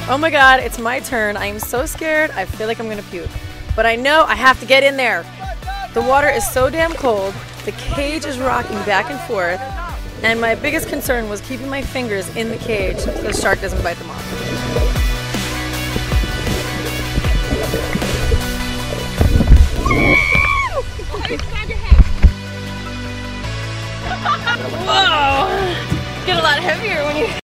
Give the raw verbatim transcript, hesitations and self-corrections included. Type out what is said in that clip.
Oh my god, it's my turn. I am so scared. I feel like I'm gonna puke. But I know I have to get in there. The water is so damn cold. The cage is rocking back and forth. And my biggest concern was keeping my fingers in the cage so the shark doesn't bite them off. Whoa! Get a lot heavier when you